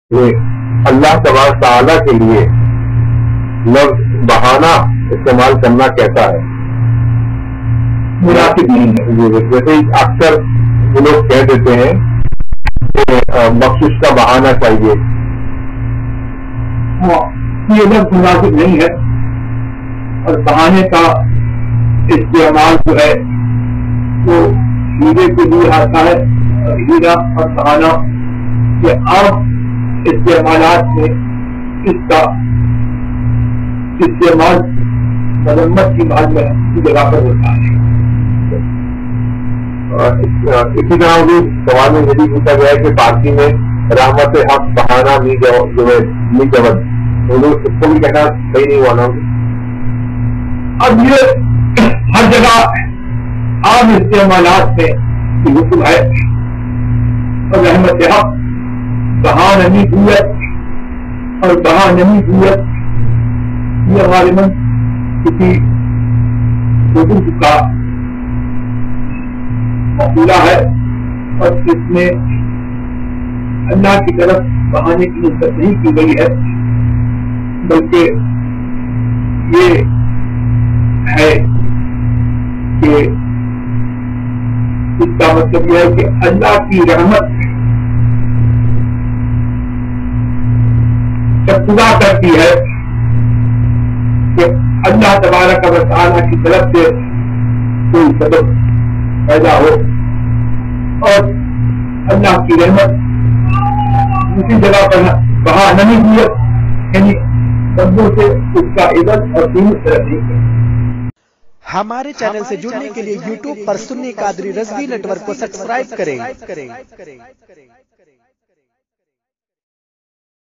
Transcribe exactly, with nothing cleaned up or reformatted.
کہ اللہ تبارک تعالیٰ کے لیے لفظ بہانہ استعمال کرنا کیسا ہے؟ مناسب نہیں ہے. جیسے اکثر وہ لوگ کہہ دیتے ہیں کہ بخشش کا بہانہ چاہیے. ہاں یہ لفظ مناسب نہیں ہے اور بہانے کا استعمال جو ہے وہ ہیرے کے لیے آتا ہے. ہیرا اور بہانہ کے عام استعمالات میں اس کا استعمال مذمت کی بات میں کی جگہ پر ہوتا ہے. اسی طرح بھی سوال میں یہ بھی پوچھا گیا ہے کہ فارسی میں رحمت حق بہانہ نہیں جب اس کو بھی کہنا صحیح نہیں ہوا نا. اب یہ ہر جگہ عام استعمالات میں حکم ہے اور رحمت حق بہانہ ہویت اور بہانہ ہویت یہ غالباً کسی حکم کا مقولہ ہے اور اس میں اللہ کی طرف بہانے کی نسبت نہیں کی گئی ہے بلکہ یہ ہے کہ اس کا مطلب یہ ہے کہ اللہ کی رحمت تقاضا کرتی ہے کہ اللہ تبارک و تعالیٰ کی طرف سے کوئی سبب پیدا ہو اور اللہ کی رحمت اسی جگہ پر بہا نہیں ہوئی یعنی بندوں سے اس کا عزت اور قیمت رکھنے کی. ہمارے چینل سے جڑنے کے لیے یوٹیوب پر سنی قادری رضوی نیٹ ورک کو سبسکرائب کریں.